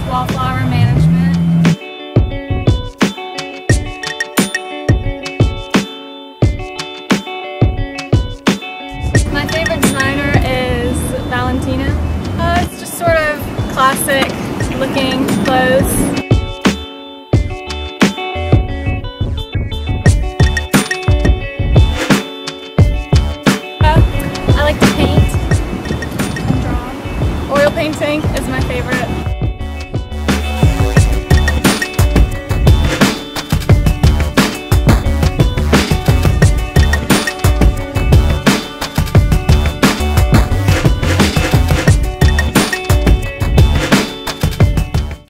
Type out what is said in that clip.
Wallflower Management. My favorite designer is Valentina. It's just sort of classic looking clothes.